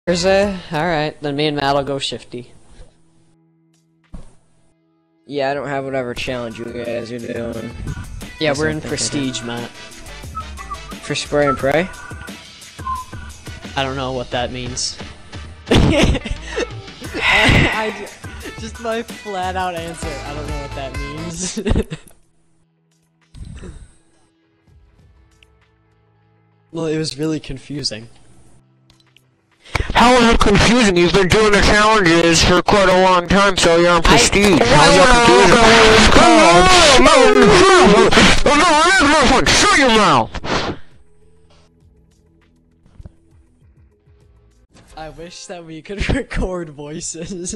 Alright, then me and Matt'll go shifty. Yeah, I don't have whatever challenge you guys are doing. Yeah, we're in prestige, Matt. For spray and pray? I don't know what that means. Just my flat out answer. I don't know what that means. Well, it was really confusing. How is it confusing? You've been doing the challenges for quite a long time, so you're on prestige. How's that confusing? Shut your mouth! I wish that we could record voices.